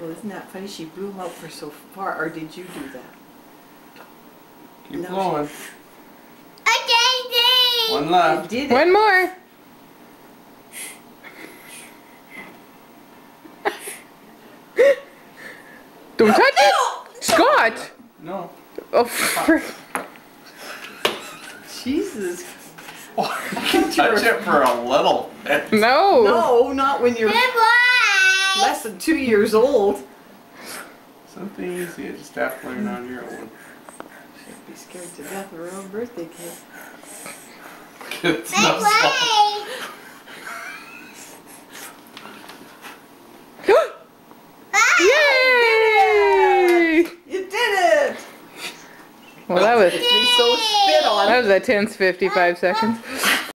Well, isn't that funny? She blew him out for so far, or did you do that? Keep blowing. Okay, One left. You did it. One more. Don't touch it! Scott! No. Oh, frick. Jesus. I can touch it for a little bit. No. No, not when you're Goodbye. less than 2 years old. Something easy, you just have to learn on your own. She'd be scared to death of her own birthday cake. It's not small. Goodbye. Yay! You did it! Well, that was He's so spit on. a tense 55 seconds.